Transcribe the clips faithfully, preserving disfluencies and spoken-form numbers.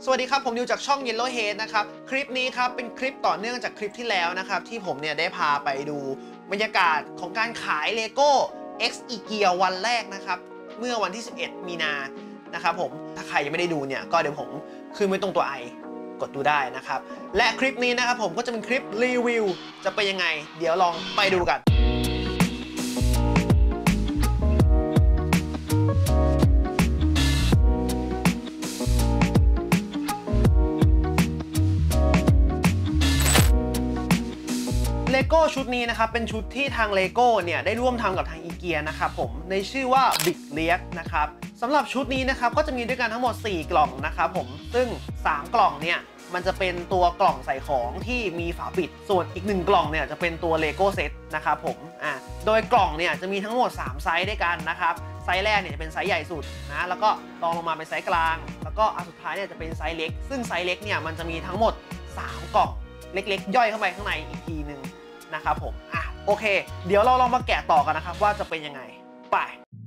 สวัสดีครับผมนิวจากช่อง Yellow Head นะครับคลิปนี้ครับเป็นคลิปต่อเนื่องจากคลิปที่แล้วนะครับที่ผมเนี่ยได้พาไปดูบรรยากาศของการขาย Lego X IKEA วันแรกนะครับเมื่อวันที่สิบเอ็ดมีนานะครับผมถ้าใครยังไม่ได้ดูเนี่ยก็เดี๋ยวผมขึ้นไว้ตรงตัว I กดดูได้นะครับและคลิปนี้นะครับผมก็จะเป็นคลิปรีวิวจะเป็นยังไงเดี๋ยวลองไปดูกันเลโก้ชุดนี้นะครับเป็นชุดที่ทางเลโก้เนี่ยได้ร่วมทำกับทางอีเกียนะครับผมในชื่อว่า Big Leak นะครับสำหรับชุดนี้นะครับก็จะมีด้วยกันทั้งหมดสี่กล่องนะครับผมซึ่งสามกล่องเนี่ยมันจะเป็นตัวกล่องใส่ของที่มีฝาปิดส่วนอีกหนึ่งกล่องเนี่ยจะเป็นตัวเลโก้เซตนะครับผมอ่าโดยกล่องเนี่ยจะมีทั้งหมดสามไซส์ด้วยกันนะครับไซส์แรกเนี่ยจะเป็นไซส์ใหญ่สุดนะแล้วก็รองลงมาเป็นไซส์กลางแล้วก็อันสุดท้ายเนี่ยจะเป็นไซส์เล็กซึ่งไซส์เล็กเนี่ยมันจะมีทั้งหมดสามกล่องเล็กๆย่อยเข้าไปข้างในอีกทีนึงนะครับผมอ่ะโอเคเดี๋ยวเราลองมาแกะต่อกันนะครับว่าจะเป็นยังไงไป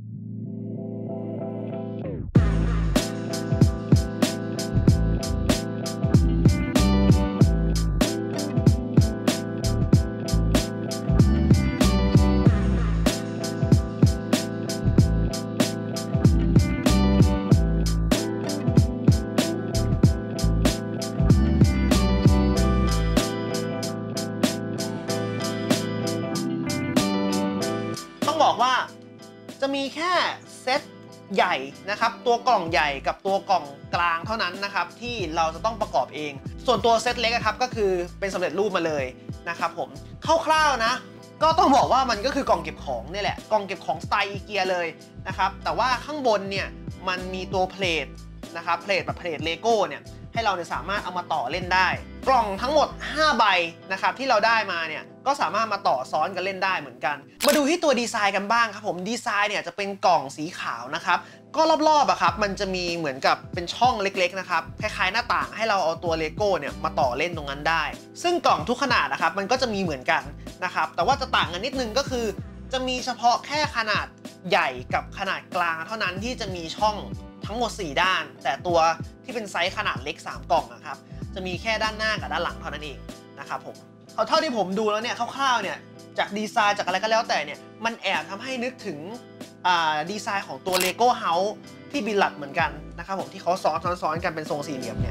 บอกว่าจะมีแค่เซตใหญ่นะครับตัวกล่องใหญ่กับตัวกล่องกลางเท่านั้นนะครับที่เราจะต้องประกอบเองส่วนตัวเซตเล็กครับก็คือเป็นสำเร็จรูปมาเลยนะครับผมคร่าวๆนะก็ต้องบอกว่ามันก็คือกล่องเก็บของนี่แหละกล่องเก็บของสไตล์อีเกียเลยนะครับแต่ว่าข้างบนเนี่ยมันมีตัวเพลทนะครับเพลทแบบเพลทเลโก้เนี่ยให้เราเนี่ยสามารถเอามาต่อเล่นได้กล่องทั้งหมดห้าใบนะครับที่เราได้มาเนี่ยก็สามารถมาต่อซ้อนกันเล่นได้เหมือนกันมาดูที่ตัวดีไซน์กันบ้างครับผมดีไซน์เนี่ยจะเป็นกล่องสีขาวนะครับก็รอบๆอะครับมันจะมีเหมือนกับเป็นช่องเล็กๆนะครับคล้ายๆหน้าต่างให้เราเอาตัวเลโก้เนี่ยมาต่อเล่นตรงนั้นได้ซึ่งกล่องทุกขนาดนะครับมันก็จะมีเหมือนกันนะครับแต่ว่าจะต่างกันนิดนึงก็คือจะมีเฉพาะแค่ขนาดใหญ่กับขนาดกลางเท่านั้นที่จะมีช่องทั้งหมดสี่ด้านแต่ตัวที่เป็นไซส์ขนาดเล็กสามกล่องนะครับจะมีแค่ด้านหน้ากับด้านหลังเท่านั้นเองนะครับผมเอาเท่าที่ผมดูแล้วเนี่ยคร่าวๆเนี่ยจากดีไซน์จากอะไรก็แล้วแต่เนี่ยมันแอบทำให้นึกถึงดีไซน์ของตัว Lego House ที่บิลลัดเหมือนกันนะครับผมที่เขาซ้อนซ้อนกันเป็นทรงสี่เหลี่ยมเนี่ย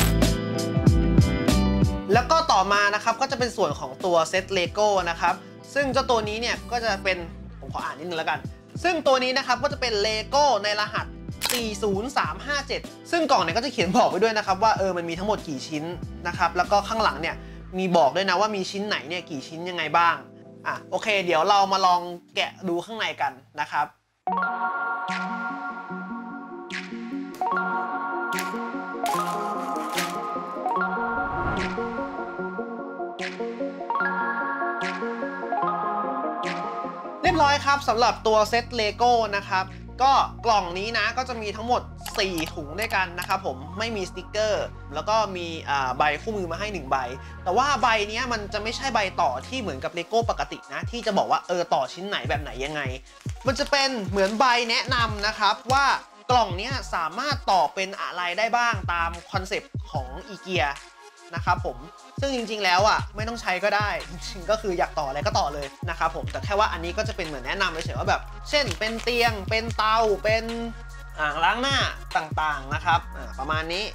แล้วก็ต่อมานะครับก็จะเป็นส่วนของตัวเซตเลโก้นะครับซึ่งเจ้าตัวนี้เนี่ยก็จะเป็นผมขออ่านนิดนึงแล้วกันซึ่งตัวนี้นะครับก็จะเป็นเลโก้ในรหัสสี่ศูนย์สามห้าเจ็ดซึ่งกล่องเนี่ยก็จะเขียนบอกไว้ด้วยนะครับว่าเออมันมีทั้งหมดกี่ชิ้นนะครับแล้วก็ข้างหลังเนี่ยมีบอกด้วยนะว่ามีชิ้นไหนเนี่ยกี่ชิ้นยังไงบ้างอ่ะโอเคเดี๋ยวเรามาลองแกะดูข้างในกันนะครับเรียบร้อยครับสำหรับตัวเซตเลโก้นะครับก็กล่องนี้นะก็จะมีทั้งหมดสี่ถุงด้วยกันนะครับผมไม่มีสติกเกอร์แล้วก็มีใบคู่มือมาให้หนึ่งใบแต่ว่าใบนี้มันจะไม่ใช่ใบต่อที่เหมือนกับเลโก้ปกตินะที่จะบอกว่าเออต่อชิ้นไหนแบบไหนยังไงมันจะเป็นเหมือนใบแนะนำนะครับว่ากล่องนี้สามารถต่อเป็นอะไรได้บ้างตามคอนเซปต์ของอีเกียนะครับผมซึ่งจริงๆแล้วอ่ะไม่ต้องใช้ก็ได้จริงๆก็คืออยากต่ออะไรก็ต่อเลยนะครับผมแต่แค่ว่าอันนี้ก็จะเป็นเหมือนแนะนำเฉยๆว่าแบบเช่นเป็นเตียงเป็นเตาเป็นอ่างล้างหน้าต่างๆนะครับประมาณนี้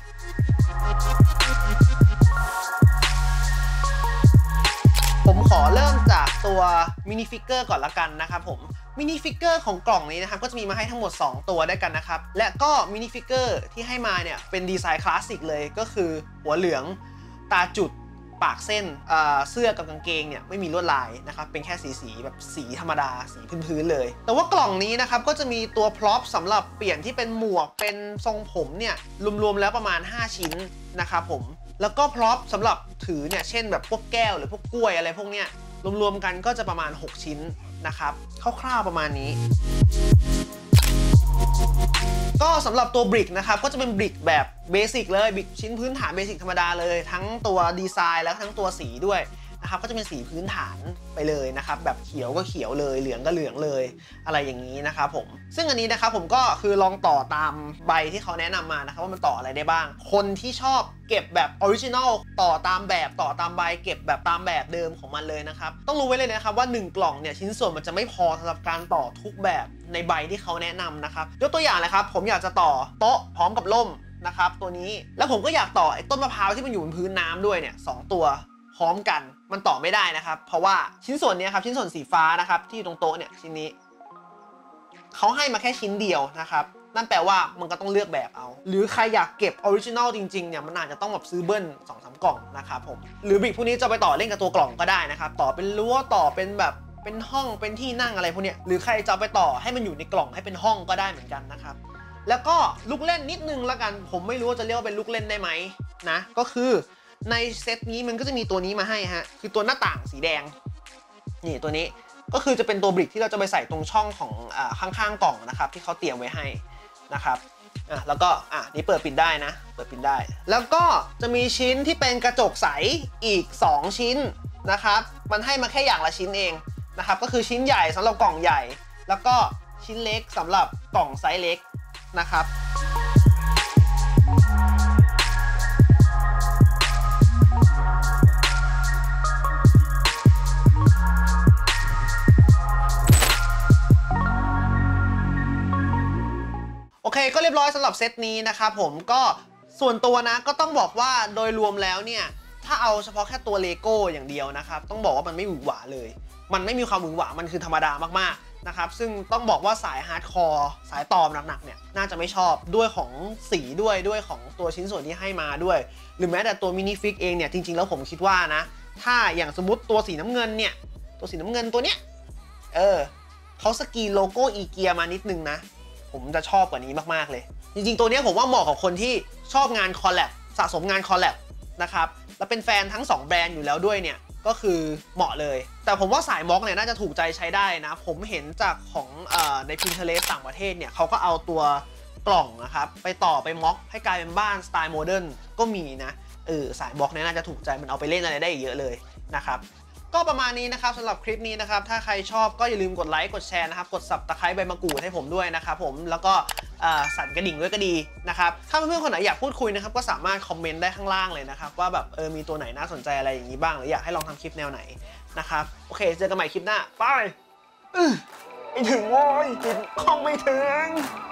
ผมขอเริ่มจากตัวมินิฟิกเกอร์ก่อนละกันนะครับผมมินิฟิกเกอร์ของกล่องนี้นะครับก็จะมีมาให้ทั้งหมดสองตัวด้วยกันนะครับและก็มินิฟิกเกอร์ที่ให้มาเนี่ยเป็นดีไซน์คลาสสิกเลยก็คือหัวเหลืองตาจุดปากเส้นเสื้อกับกางเกงเนี่ยไม่มีลวดลายนะครับเป็นแค่สีสีแบบสีธรรมดาสีพื้นๆเลยแต่ว่ากล่องนี้นะครับก็จะมีตัวพร็อพสำหรับเปลี่ยนที่เป็นหมวกเป็นทรงผมเนี่ยรวมๆแล้วประมาณห้าชิ้นนะครับผมแล้วก็พร็อพสำหรับถือเนี่ยเช่นแบบพวกแก้วหรือพวกกล้วยอะไรพวกเนี้ยรวมๆกันก็จะประมาณหกชิ้นนะครับคร่าวๆประมาณนี้ก็สำหรับตัวบริกนะครับก็จะเป็นบริกแบบเบสิกเลยบริกชิ้นพื้นฐานเบสิกธรรมดาเลยทั้งตัวดีไซน์แล้วทั้งตัวสีด้วยนะครับก็จะเป็นสีพื้นฐานไปเลยนะครับแบบเขียวก็เขียวเลยเหลืองก็เหลืองเลยอะไรอย่างนี้นะครับผมซึ่งอันนี้นะครับผมก็คือลองต่อตามใบที่เขาแนะนำมานะครับว่ามันต่ออะไรได้บ้างคนที่ชอบเก็บแบบออริจินอลต่อตามแบบต่อตามใบเก็บแบบตามแบบเดิมของมันเลยนะครับต้องรู้ไว้เลยนะครับว่าหนึ่งกล่องเนี่ยชิ้นส่วนมันจะไม่พอสำหรับการต่อทุกแบบในใบที่เขาแนะนำนะครับยกตัวอย่างเลยครับผมอยากจะต่อโต๊ะพร้อมกับร่มนะครับตัวนี้แล้วผมก็อยากต่อไอ้ต้นมะพร้าวที่มันอยู่บนพื้นน้ำด้วยเนี่ยสองตัวพร้อมกันมันต่อไม่ได้นะครับเพราะว่าชิ้นส่วนนี้ครับชิ้นส่วนสีฟ้านะครับที่อยู่ตรงโต๊ะเนี่ยชิ้นนี้เขาให้มาแค่ชิ้นเดียวนะครับนั่นแปลว่ามันก็ต้องเลือกแบบเอาหรือใครอยากเก็บออริจินอลจริงๆเนี่ยมันอาจจะต้องแบบซื้อเบิ้ลสองสามกล่องนะครับผมหรือบิกพวกนี้จะไปต่อเล่นกับตัวกล่องก็ได้นะครับต่อเป็นรั้วต่อเป็นแบบเป็นห้องเป็นที่นั่งอะไรพวกนี้หรือใครจะไปต่อให้มันอยู่ในกล่องให้เป็นห้องก็ได้เหมือนกันนะครับแล้วก็ลูกเล่นนิดนึงละกันผมไม่รู้ว่าจะเรียกว่าเป็นลูกเล่นได้ไหมนะก็คือในเซตนี้มันก็จะมีตัวนี้มาให้ฮะคือตัวหน้าต่างสีแดงนี่ตัวนี้ก็คือจะเป็นตัวบริกที่เราจะไปใส่ตรงช่องของอ่าข้างๆกล่องนะครับที่เขาเตรียมไว้ให้นะครับอ่ะแล้วก็อ่ะนี่เปิดปิดได้นะเปิดปิดได้แล้วก็จะมีชิ้นที่เป็นกระจกใสอีกสองชิ้นนะครับมันให้มาแค่อย่างละชิ้นเองนะครับก็คือชิ้นใหญ่สำหรับกล่องใหญ่แล้วก็ชิ้นเล็กสำหรับกล่องไซส์เล็กนะครับโอเคก็เรียบร้อยสำหรับเซตนี้นะครับผมก็ส่วนตัวนะก็ต้องบอกว่าโดยรวมแล้วเนี่ยถ้าเอาเฉพาะแค่ตัวเลโก้อย่างเดียวนะครับต้องบอกว่ามันไม่หวือหวาเลยมันไม่มีความหวือหวามันคือธรรมดามากๆนะครับซึ่งต้องบอกว่าสายฮาร์ดคอร์สายตอมหนักๆเนี่ยน่าจะไม่ชอบด้วยของสีด้วยด้วยของตัวชิ้นส่วนที่ให้มาด้วยหรือแม้แต่ตัวมินิฟิกเองเนี่ยจริงๆแล้วผมคิดว่านะถ้าอย่างสมมติตัวสีน้ำเงินเนี่ยตัวสีน้ำเงินตัวเนี้ยเออเขาสกรีนโลโก้อีเกียมานิดนึงนะผมจะชอบกว่านี้มากๆเลยจริงๆตัวนี้ผมว่าเหมาะกับคนที่ชอบงานคอลแลบสะสมงานคอลแลบนะครับแล้วเป็นแฟนทั้งสองแบรนด์อยู่แล้วด้วยเนี่ยก็คือเหมาะเลยแต่ผมว่าสายม็อกเนี่ยน่าจะถูกใจใช้ได้นะผมเห็นจากของเอ่อใน Pinterest ต่างประเทศเนี่ยเขาก็เอาตัวกล่องนะครับไปต่อไปม็อกให้กลายเป็นบ้านสไตล์โมเดิร์นก็มีนะเออสายม็อกเนี่ยน่าจะถูกใจมันเอาไปเล่นอะไรได้เยอะเลยนะครับก็ประมาณนี้นะครับสำหรับคลิปนี้นะครับถ้าใครชอบก็อย่าลืมกดไลค์กดแชร์นะครับกดสับตะไคร้ใบมะกรูดให้ผมด้วยนะครับผมแล้วก็สั่นกระดิ่งด้วยก็ดีนะครับถ้าเพื่อนๆคนไหนอยากพูดคุยนะครับก็สามารถคอมเมนต์ได้ข้างล่างเลยนะครับว่าแบบเออมีตัวไหนน่าสนใจอะไรอย่างนี้บ้างหรืออยากให้ลองทำคลิปแนวไหนนะครับโอเคเจอกันใหม่คลิปหน้าไปไปถึงโว้ยกินคล่องไม่ถึง